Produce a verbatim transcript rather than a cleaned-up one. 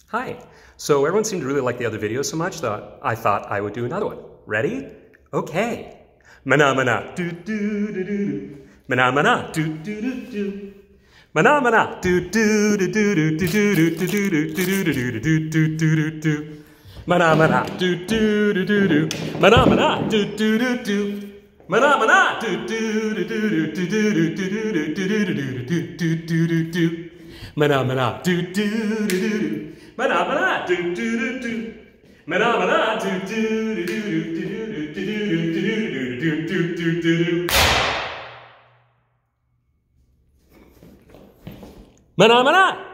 Hi. So everyone seemed to really like the other video so much that I thought I would do another one. Ready? Okay. Mana mana do do do do. Mana mana do do do do. Mana mana do do do do do do do do do do do do do do do. Mana mana do do do do do. Mana mana do do do do. Mana mana do do do do do do do do do do do do do. Mana mana do do do do. Mana mana do do do do. Mana mana do do do do do do do do do do. Mana mana.